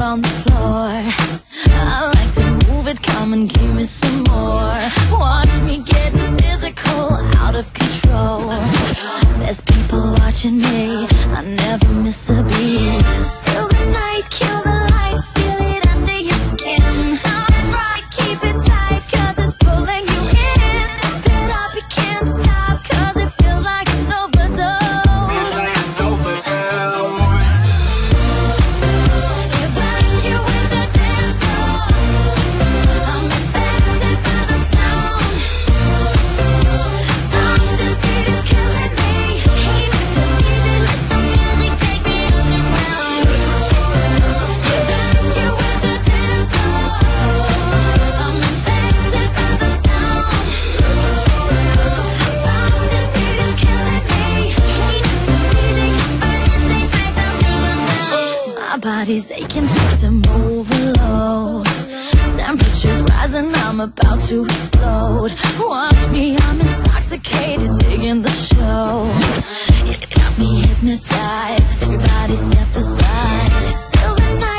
on the floor. I like to move it, come and give me some more. Watch me getting physical, out of control. There's people watching me, I never miss a beat. Still the night, kill the lights, feel it under your skin. Sounds right, keep it tight, cause it's pulling you in. Pump it up, you can't stop, cause it feels like an overdose. Body's aching, system overload. Temperatures rising, I'm about to explode. Watch me, I'm intoxicated, digging the show. It's got me hypnotized, everybody step aside. Still the night.